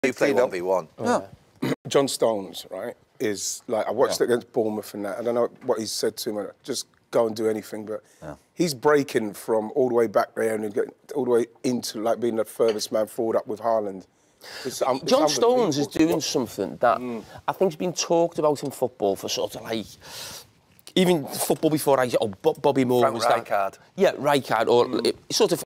You play 1v1. Yeah. John Stones, right, is like, I watched it against Bournemouth and that. I don't know what he said to him, just go and do anything, but he's breaking from all the way back there and getting all the way into like being the furthest man forward up with Haaland. John Stones is doing something that I think's been talked about in football for sort of like, even football before Bobby Moore Frank was Rijkaard. Yeah, Rijkaard, or sort of